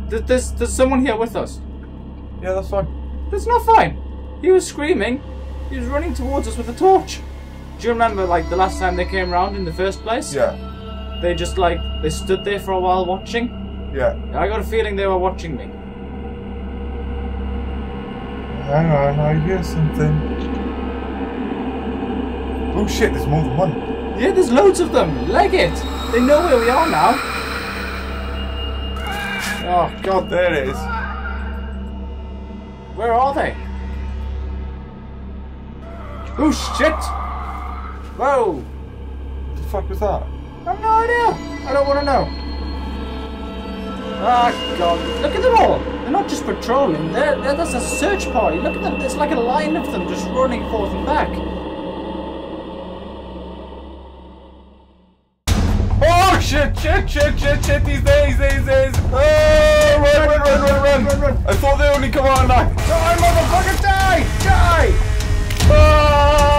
There's someone here with us. Yeah, that's fine. That's not fine. He was screaming. He was running towards us with a torch. Do you remember, like, the last time they came round in the first place? Yeah. They just, like, they stood there for a while watching. Yeah. I got a feeling they were watching me. Hang on, I hear something. Oh shit, there's more than one. Yeah, there's loads of them. Leg it. They know where we are now. Oh god, there it is. Where are they? Oh shit! Whoa! What the fuck was that? I have no idea. I don't want to know. Ah, God. Look at them all. They're not just patrolling. There's a search party. Look at them. There's like a line of them just running forth and back. Oh, shit. These days. Oh, run. I thought they only come out at night. Die, motherfucker, die! Die! Ah!